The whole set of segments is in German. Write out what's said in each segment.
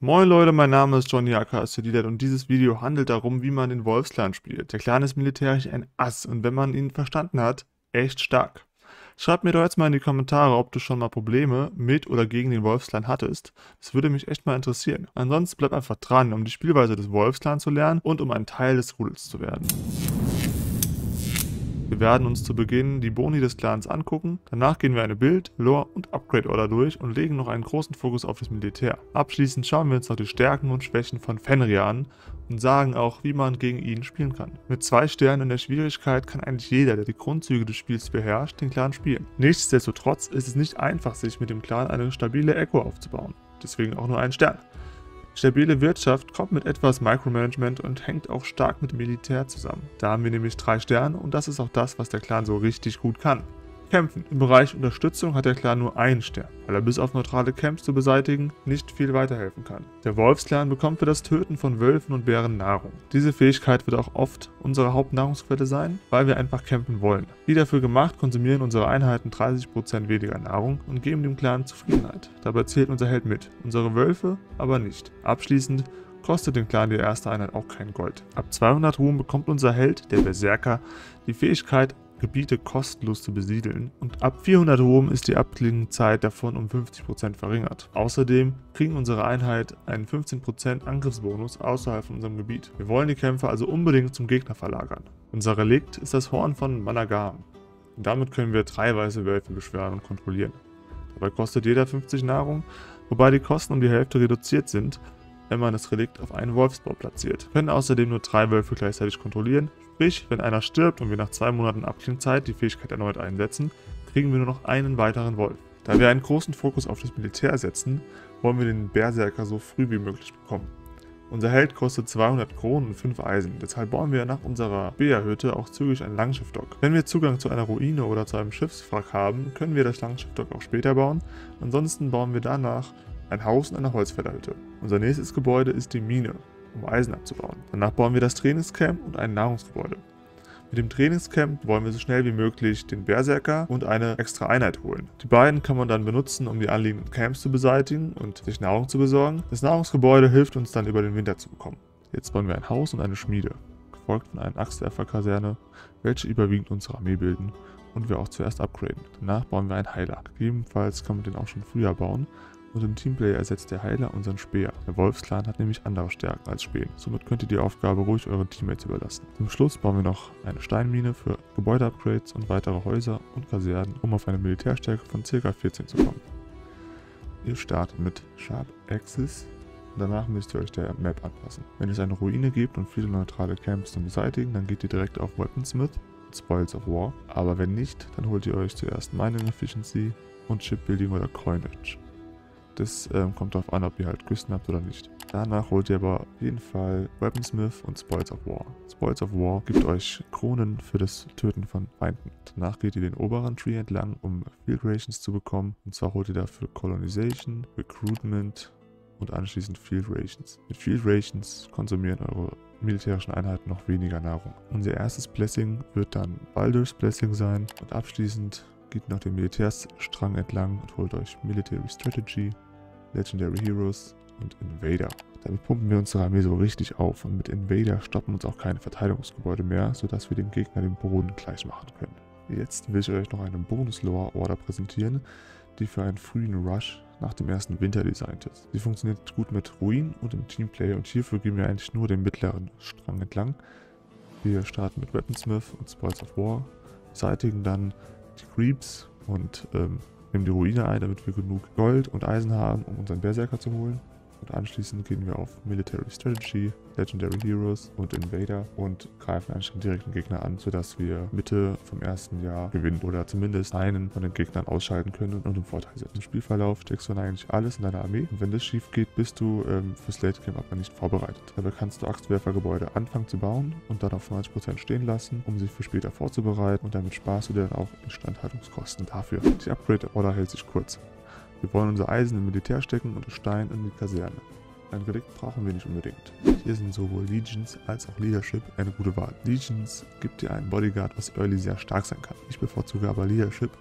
Moin Leute, mein Name ist Johnny aka Sedilet und dieses Video handelt darum, wie man den Wolfsclan spielt. Der Clan ist militärisch ein Ass und wenn man ihn verstanden hat, echt stark. Schreib mir doch jetzt mal in die Kommentare, ob du schon mal Probleme mit oder gegen den Wolfsclan hattest. Das würde mich echt mal interessieren. Ansonsten bleib einfach dran, um die Spielweise des Wolfsclan zu lernen und um ein Teil des Rudels zu werden. Wir werden uns zu Beginn die Boni des Clans angucken, danach gehen wir eine Build-, Lore- und Upgrade-Order durch und legen noch einen großen Fokus auf das Militär. Abschließend schauen wir uns noch die Stärken und Schwächen von Fenrir an und sagen auch, wie man gegen ihn spielen kann. Mit 2 Sternen in der Schwierigkeit kann eigentlich jeder, der die Grundzüge des Spiels beherrscht, den Clan spielen. Nichtsdestotrotz ist es nicht einfach, sich mit dem Clan eine stabile Echo aufzubauen. Deswegen auch nur 1 Stern. Stabile Wirtschaft kommt mit etwas Micromanagement und hängt auch stark mit dem Militär zusammen. Da haben wir nämlich 3 Sterne und das ist auch das, was der Clan so richtig gut kann. Kämpfen. Im Bereich Unterstützung hat der Clan nur 1 Stern, weil er bis auf neutrale Camps zu beseitigen nicht viel weiterhelfen kann. Der Wolfsclan bekommt für das Töten von Wölfen und Bären Nahrung. Diese Fähigkeit wird auch oft unsere Hauptnahrungsquelle sein, weil wir einfach kämpfen wollen. Wie dafür gemacht, konsumieren unsere Einheiten 30% weniger Nahrung und geben dem Clan Zufriedenheit. Dabei zählt unser Held mit, unsere Wölfe aber nicht. Abschließend kostet den Clan die erste Einheit auch kein Gold. Ab 200 Ruhm bekommt unser Held, der Berserker, die Fähigkeit, Gebiete kostenlos zu besiedeln und ab 400 Ruhm ist die Abklingenzeit davon um 50% verringert. Außerdem kriegen unsere Einheit einen 15% Angriffsbonus außerhalb von unserem Gebiet. Wir wollen die Kämpfe also unbedingt zum Gegner verlagern. Unser Relikt ist das Horn von Managam. Und damit können wir 3 weiße Wölfe beschwören und kontrollieren. Dabei kostet jeder 50 Nahrung, wobei die Kosten um die Hälfte reduziert sind, wenn man das Relikt auf einen Wolfsbau platziert. Wir können außerdem nur 3 Wölfe gleichzeitig kontrollieren, sprich, wenn einer stirbt und wir nach 2 Monaten Abklingzeit die Fähigkeit erneut einsetzen, kriegen wir nur noch einen weiteren Wolf. Da wir einen großen Fokus auf das Militär setzen, wollen wir den Berserker so früh wie möglich bekommen. Unser Held kostet 200 Kronen und 5 Eisen, deshalb bauen wir nach unserer Bea-Hütte auch zügig ein Langschiffdock. Wenn wir Zugang zu einer Ruine oder zu einem Schiffswrack haben, können wir das Langschiffdock auch später bauen, ansonsten bauen wir danach ein Haus in einer Holzfällerhütte. Unser nächstes Gebäude ist die Mine, um Eisen abzubauen. Danach bauen wir das Trainingscamp und ein Nahrungsgebäude. Mit dem Trainingscamp wollen wir so schnell wie möglich den Berserker und eine extra Einheit holen. Die beiden kann man dann benutzen, um die anliegenden Camps zu beseitigen und sich Nahrung zu besorgen. Das Nahrungsgebäude hilft uns dann über den Winter zu bekommen. Jetzt bauen wir ein Haus und eine Schmiede, gefolgt von einer Axtwerferkaserne, welche überwiegend unsere Armee bilden und wir auch zuerst upgraden. Danach bauen wir einen Heiler. Gegebenenfalls kann man den auch schon früher bauen. Und im Teamplay ersetzt der Heiler unseren Speer. Der Wolfsclan hat nämlich andere Stärken als Spähen. Somit könnt ihr die Aufgabe ruhig euren Teammates überlassen. Zum Schluss bauen wir noch eine Steinmine für Gebäudeupgrades und weitere Häuser und Kasernen, um auf eine Militärstärke von ca. 14 zu kommen. Ihr startet mit Sharp Axis und danach müsst ihr euch der Map anpassen. Wenn es eine Ruine gibt und viele neutrale Camps zum Beseitigen, dann geht ihr direkt auf Weaponsmith und Spoils of War. Aber wenn nicht, dann holt ihr euch zuerst Mining Efficiency und Shipbuilding oder Coinage. Das kommt darauf an, ob ihr halt Küsten habt oder nicht. Danach holt ihr aber auf jeden Fall Weaponsmith und Spoils of War. Spoils of War gibt euch Kronen für das Töten von Feinden. Danach geht ihr den oberen Tree entlang, um Field Rations zu bekommen. Und zwar holt ihr dafür Colonization, Recruitment und anschließend Field Rations. Mit Field Rations konsumieren eure militärischen Einheiten noch weniger Nahrung. Unser erstes Blessing wird dann Baldur's Blessing sein und abschließend geht nach dem Militärstrang entlang und holt euch Military Strategy, Legendary Heroes und Invader. Damit pumpen wir unsere Armee so richtig auf und mit Invader stoppen uns auch keine Verteidigungsgebäude mehr, sodass wir dem Gegner den Boden gleich machen können. Jetzt will ich euch noch eine Bonus-Lore-Order präsentieren, die für einen frühen Rush nach dem ersten Winter designt ist. Sie funktioniert gut mit Ruin und im Teamplay und hierfür gehen wir eigentlich nur den mittleren Strang entlang. Wir starten mit Weaponsmith und Spoils of War, beseitigen dann die Creeps und nehmen die Ruine ein, damit wir genug Gold und Eisen haben, um unseren Berserker zu holen. Und anschließend gehen wir auf Military Strategy, Legendary Heroes und Invader und greifen eigentlich direkt den Gegner an, sodass wir Mitte vom ersten Jahr gewinnen oder zumindest einen von den Gegnern ausschalten können und im Vorteil sind. Im Spielverlauf steckst du dann eigentlich alles in deiner Armee und wenn das schief geht, bist du fürs Late Game aber nicht vorbereitet. Dabei kannst du Axtwerfergebäude anfangen zu bauen und dann auf 90% stehen lassen, um sie für später vorzubereiten und damit sparst du dir dann auch Instandhaltungskosten dafür. Die Upgrade-Order hält sich kurz. Wir wollen unser Eisen im Militär stecken und das Stein in die Kaserne. Ein Relikt brauchen wir nicht unbedingt. Hier sind sowohl Legions als auch Leadership eine gute Wahl. Legions gibt dir einen Bodyguard, was early sehr stark sein kann. Ich bevorzuge aber Leadership,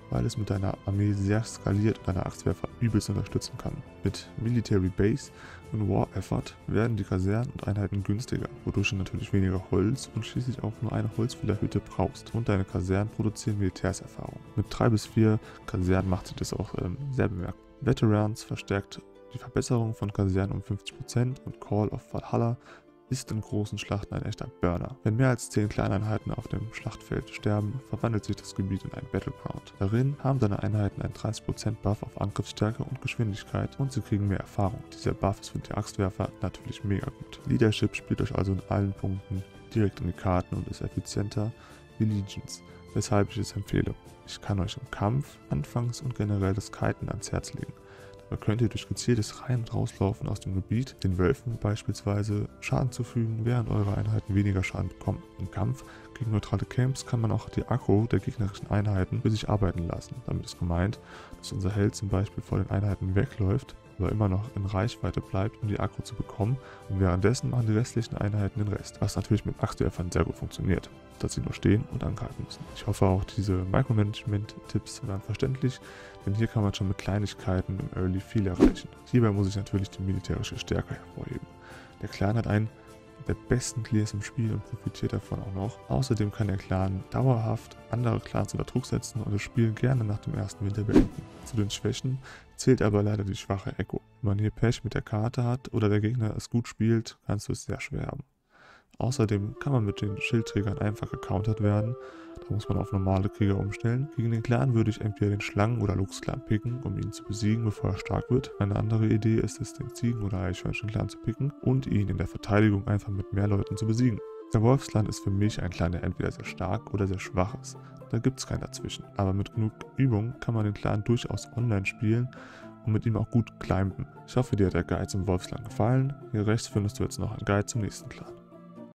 weil es mit deiner Armee sehr skaliert und deine Axtwerfer übelst unterstützen kann. Mit Military Base und War Effort werden die Kasernen und Einheiten günstiger, wodurch du natürlich weniger Holz und schließlich auch nur eine Holzfällerhütte brauchst. Und deine Kasernen produzieren Militärserfahrung. Mit 3 bis 4 Kasernen macht sich das auch sehr bemerkbar. Veterans verstärkt die Verbesserung von Kasernen um 50% und Call of Valhalla ist in großen Schlachten ein echter Burner. Wenn mehr als 10 Kleineinheiten auf dem Schlachtfeld sterben, verwandelt sich das Gebiet in einen Battleground. Darin haben deine Einheiten einen 30% Buff auf Angriffsstärke und Geschwindigkeit und sie kriegen mehr Erfahrung. Dieser Buff ist für die Axtwerfer natürlich mega gut. Leadership spielt euch also in allen Punkten direkt in die Karten und ist effizienter wie Legions, weshalb ich es empfehle. Ich kann euch im Kampf, Anfangs und generell das Kiten ans Herz legen. Da könnt ihr durch gezieltes Rein- und Rauslaufen aus dem Gebiet den Wölfen beispielsweise Schaden zufügen, während eure Einheiten weniger Schaden bekommen. Im Kampf gegen neutrale Camps kann man auch die Aggro der gegnerischen Einheiten für sich arbeiten lassen. Damit ist gemeint, dass unser Held zum Beispiel vor den Einheiten wegläuft, aber immer noch in Reichweite bleibt, um die Aggro zu bekommen, und währenddessen machen die restlichen Einheiten den Rest, was natürlich mit Axtwerfern sehr gut funktioniert, dass sie nur stehen und angreifen müssen. Ich hoffe auch diese Micromanagement-Tipps waren verständlich, denn hier kann man schon mit Kleinigkeiten im Early viel erreichen. Hierbei muss ich natürlich die militärische Stärke hervorheben. Der Clan hat einen der besten Clears im Spiel und profitiert davon auch noch. Außerdem kann der Clan dauerhaft andere Clans unter Druck setzen und das Spiel gerne nach dem ersten Winter beenden. Zu den Schwächen zählt aber leider die schwache Echo. Wenn man hier Pech mit der Karte hat oder der Gegner es gut spielt, kannst du es sehr schwer haben. Außerdem kann man mit den Schildträgern einfach gecountert werden, da muss man auf normale Krieger umstellen. Gegen den Clan würde ich entweder den Schlangen- oder Luchs-Clan picken, um ihn zu besiegen, bevor er stark wird. Eine andere Idee ist es, den Ziegen- oder Eichhörnchen-Clan zu picken und ihn in der Verteidigung einfach mit mehr Leuten zu besiegen. Der Wolfsclan ist für mich ein Clan, der entweder sehr stark oder sehr schwach ist. Da gibt es kein Dazwischen. Aber mit genug Übung kann man den Clan durchaus online spielen und mit ihm auch gut climben. Ich hoffe, dir hat der Guide zum Wolfsclan gefallen. Hier rechts findest du jetzt noch einen Guide zum nächsten Clan.